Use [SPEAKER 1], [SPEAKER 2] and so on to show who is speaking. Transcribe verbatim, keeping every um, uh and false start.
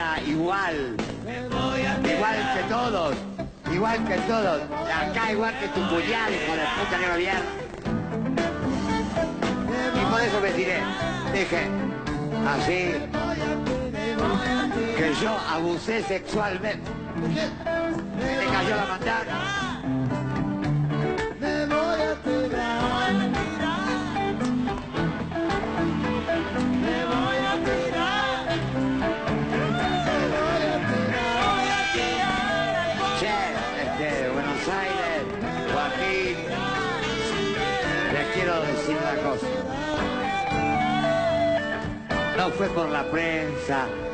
[SPEAKER 1] Igual, igual que todos, igual que todos, acá igual que tu cuñado, hijo de puta que gobierna. Y por eso me tiré, dije, así, que yo abusé sexualmente. Me cayó la mandada. Buenos Aires, Joaquín, les quiero decir una cosa. No fue por la prensa,